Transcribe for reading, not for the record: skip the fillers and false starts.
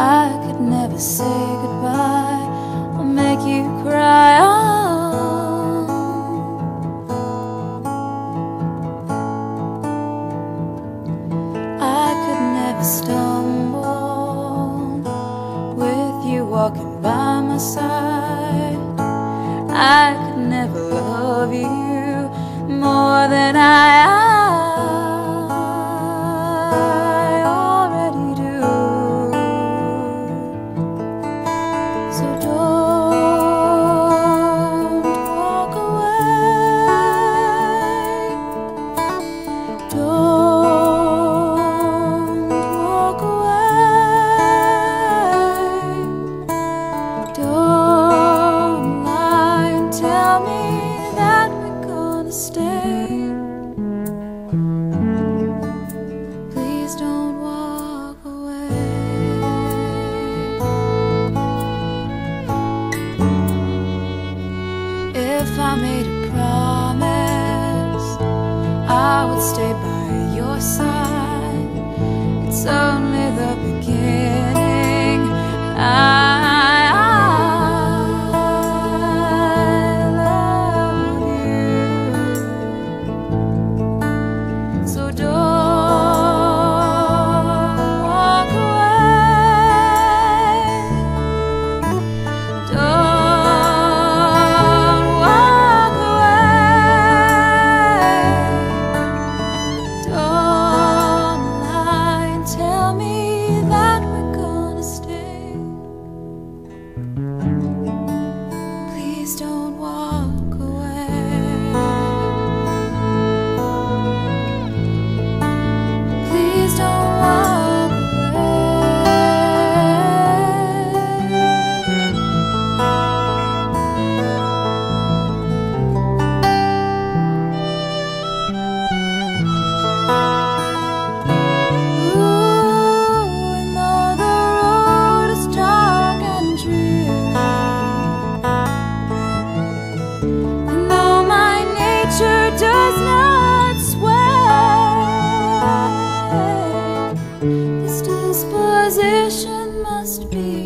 I could never say goodbye or make you cry. Oh, I could never stumble with you walking by my side. I could never love you more than I already do. So don't walk away. Don't walk away. Don't lie and tell me that we're gonna stay. Please don't walk away. If I made a promise, I would stay by your side. It's only the beginning. I love you. So don't walk away. Don't walk away. Don't lie and tell me that we're gonna stay. Please don't walk away. Please don't walk Ooh, and though the road is dark and dreary, and though my nature does not sway, this disposition must be